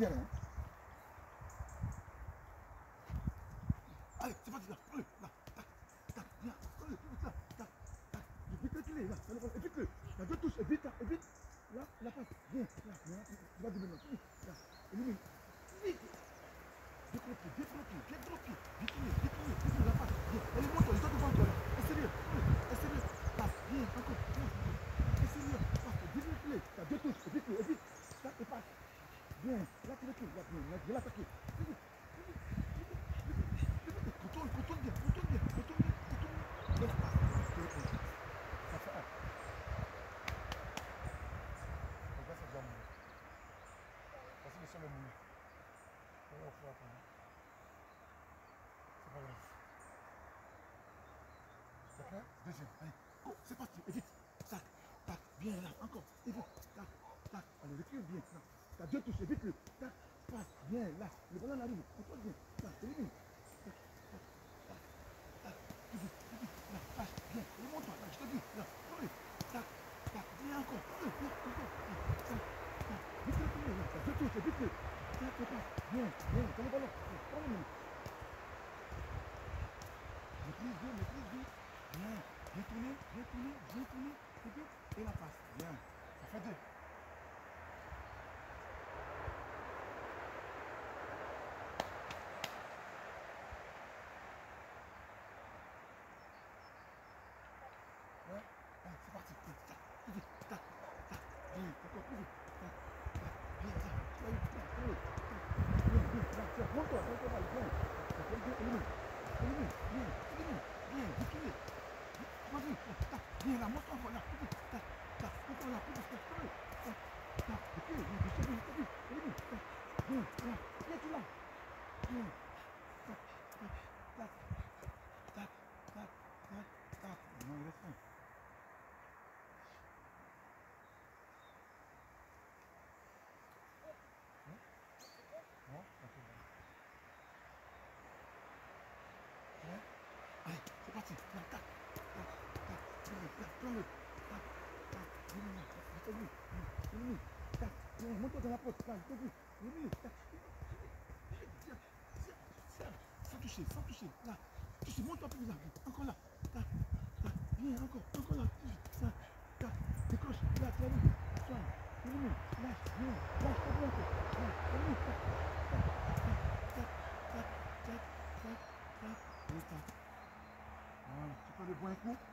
bien là. Hein. Allez, c'est parti là. Allez, là. Tac, tac, viens. Allez, là, tac, tac. Et puis que tu l'es là. Et puis que, il y a deux touches. Et vite, là, et vite. Là, la passe. Viens, là. Tu vas dire maintenant. Là. Élimine. Vite. Décroquer, décroquer, décroquer. Décroquer, la passe. Viens. Elle est montée, il doit te voir toi là. Essaye. Essaye. Passe. Viens, encore. Essaye. Passe. Décroquer. T'as deux touches. Et vite, et vite. Là, et passe. Bien. Là, tu recules. Là, bien. Là, je vais l'attaquer. Contourne bien. Et la passe. Ça fait un. Regarde, c'est déjà mouillé. Voici le sol est mouillé. On va faire attendre. C'est pas grave. C'est clair? Deuxième. Allez. Go. C'est parti. Et vite. Tac. Tac. Bien là. Encore. Et vite. Tac. Tac. Allez, recule bien. Là. T'as deux touches. Et vite le. Tac. Passe. Bien là. Le ballon arrive. Contrôle bien. Là. Élimine. Tac. Tac. Tac. Tac. Vite. Là. Passe. Bien. Remonte-toi. Là. Je te dis. Là. Allez. Tac. Tac. Bien encore. Allez. Bien. Encore. Tac. Tac. Vite le. Là. T'as deux touches. Et vite le. Tac. Et passe. Bien. Bien. T'as le ballon. Prends-le. Maîtrise bien. Bien. Bien tourné. Et la passe. Bien. Ça fait deux. Ouais. Allez, c'est parti. Tac. Bien. Encore plus vite. Tac. Bien. Là. Monte-toi. Bien. Élimine. Bien. Détourné. Vas-y. Tac. Bien là. Monte-toi encore là. Tac. Encore là. Tac. Élimine. Bien. Là. Bien, tu l'as. Bien. Tac. Non, il reste un. Non, ok. Ouais. Allez, c'est parti. Là, tac. Prends-le. Tac. Élimine. Tac. Monte-toi dans la poste. Là, je te dis. Élimine. Tac. Sans toucher. Là. Touche, monte-toi plus là. Encore là. Tac. Viens, encore là. Tac. Décroche. Là, tu vas vite. Élimine. Lâche. Viens. Lâche. Élimine. Tac. Voilà. Tu peux le boire un coup.